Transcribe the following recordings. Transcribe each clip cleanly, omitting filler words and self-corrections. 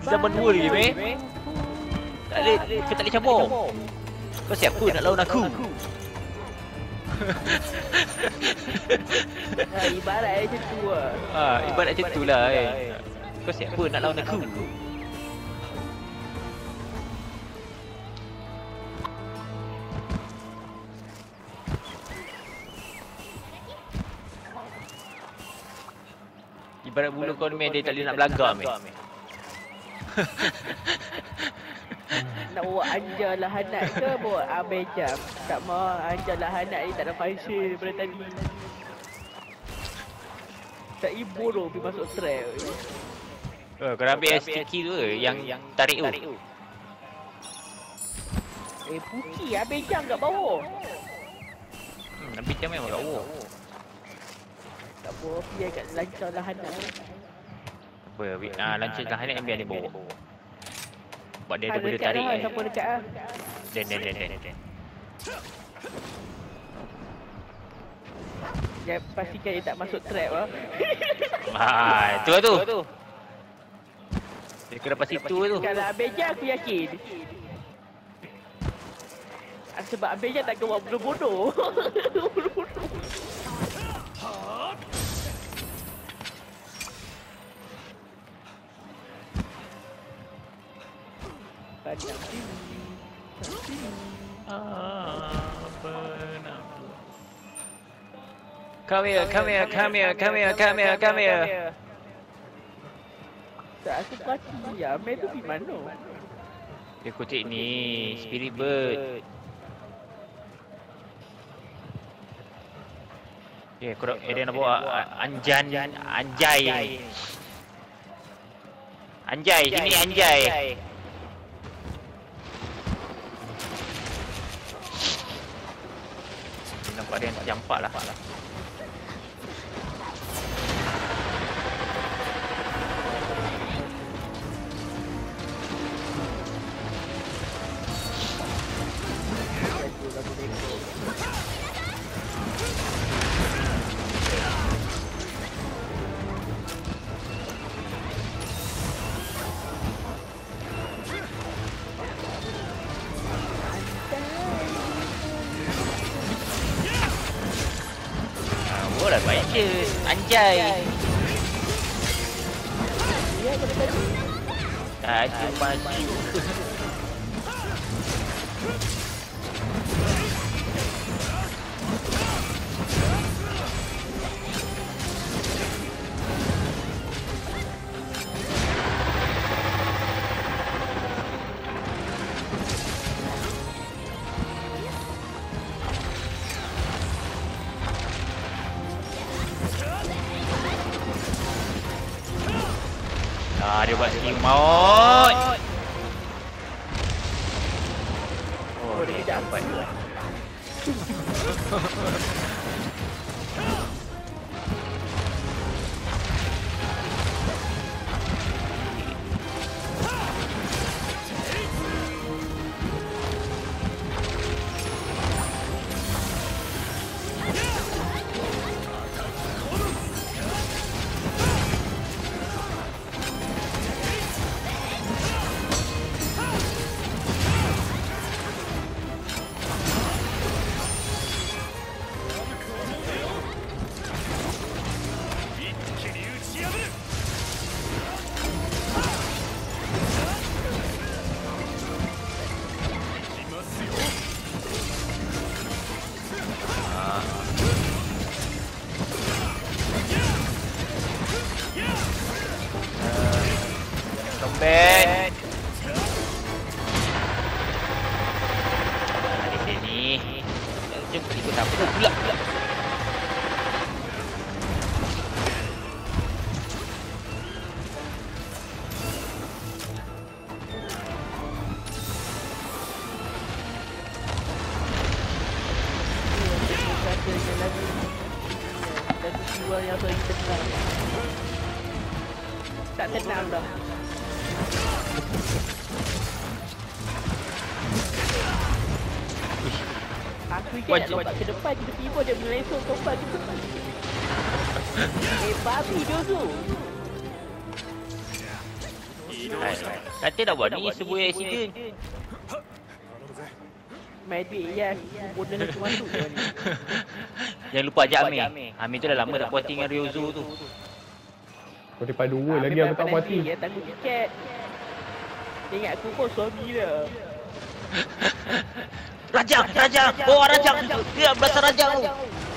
Zaman dua lagi, meh. Kau tak boleh cabur. Kau siapa nak lawan aku? Ibarat macam tu lah. Ibarat macam tu lah Kau siapa nak lawan aku? Ibarat bulu kau ni, meh, dia tak boleh nak belagak, meh. Nak bawa Anja lah Hanat ke bawa Abejam? Tak mau Anja lah Hanat ni tak ada function daripada tadi. Tak ibu tu pergi masuk trap. Kau dah ambil STK tu ke? Yang tarik tu? Putih Abejam kat bawah. Abejam memang kat bawah. Tak apa, biar kat lancar lah Hanat. Lancar lah Hanat yang biar dia bawa. Sebab dia ada benda Dekat tarik lah, siapa dekat lah. Dan. Dia pastikan dia tak masuk trap lah. Itu lah tu. Dia kena dapat situ tu. Kalau Abejam aku yakin. Sebab Abejam tak buat bodoh-bodoh. Come here. Tak, aku perhati ya, Mel tu pergi mana? Dia kutip ni, Spirit Bird. Dia nak bawa Anjay. Sini Anjay. Nampak dia tak jampak lah. Dah baik je, Anjay. Cuma dia buat skill maut. Dia dapat dua. Combat. Di sini. Jom ikut apa pula. Tak tenang dah. Aku ingat nak lompat ke depan, tiba-tiba dia melesong lompat ke depan. Babi dia tu. Kata dah buat ni sebuah accident. Medic ya, bodoh ni masuk je ni. Jangan lupa ajak Amir. Amir tu dah lama tak puas hati dengan Ryozo tu. Kau dapat 2 lagi aku tak puas hati. Dia tangguh tiket. Ingat aku pun suami dia. Rajang, Rajang. Bawa Rajang. Dia belasah Rajang tu.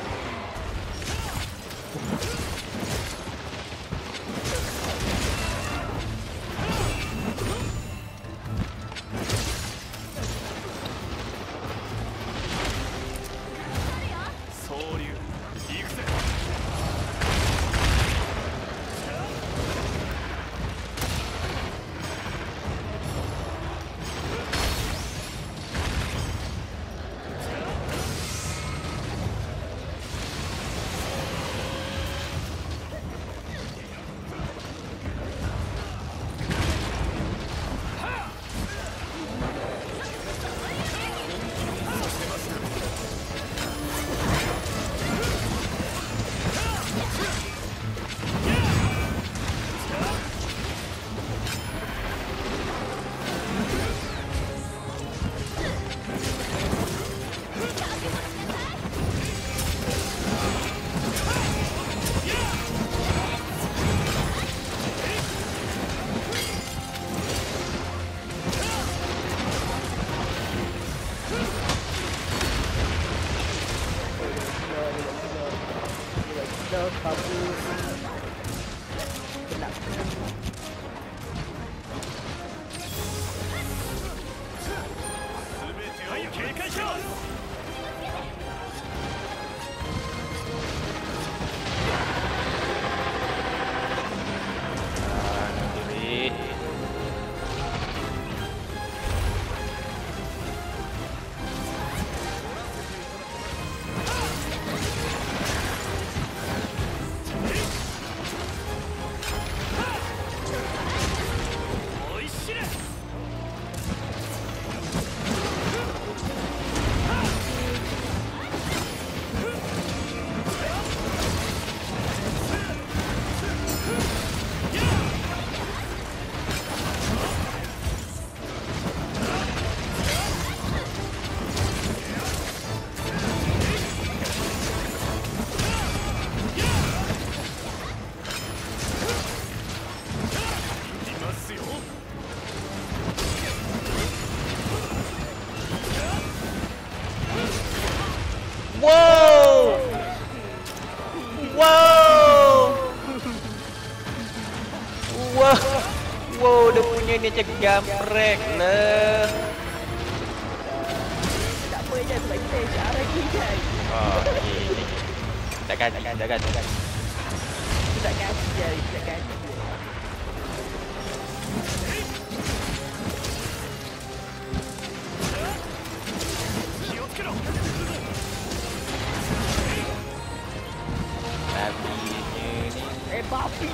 Wow! Wow! Wow! Wow, dia punya ni macam gamprek lah. Tak apa je sebab kita HR lagi kan. Oh, okey. Tak ganti. Tak ganti je, tak ganti je. Papi.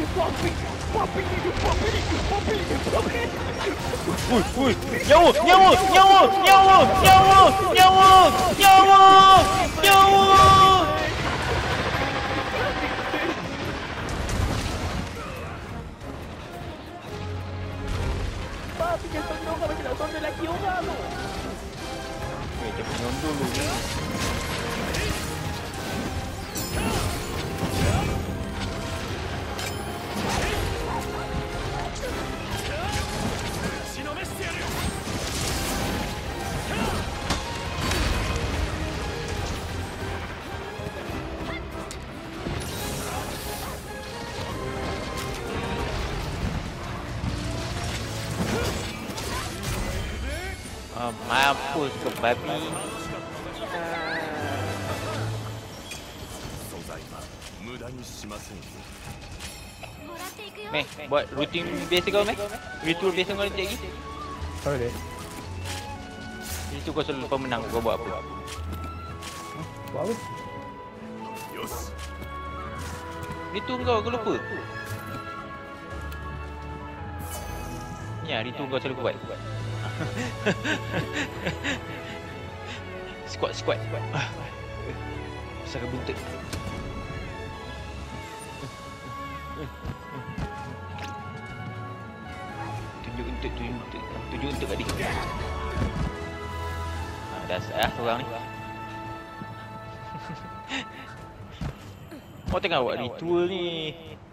Ui, nyawa, nyawa, nyawa, nyawa, nyawa, nyawa, nyawa, nyawa. Papi dia tolong kau macam nak tolong lelaki orang tu. Dia penyom dulu ni. Mampus ke babi. Meh, buat rutin biasa kau meh? Ritual biasa kau nanti lagi? Apa dia? Itu kau selalu pemenang, kau buat apa? Buat apa? Ritual kau lupa? Ya, ritual kau selalu buat. Squat. Besar buntut. Itu Tuju untuk kat dia. Dah orang ni. Kau tengah buat ritual ni.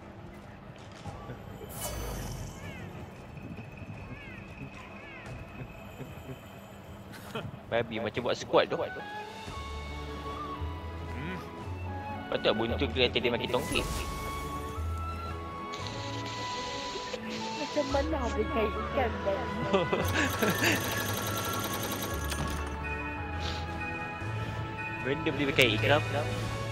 Babi macam buat squat tu. Patut buntuk kereta dia makin tongkit. Macam mana boleh kaitkan dan Benda boleh pakai ikram.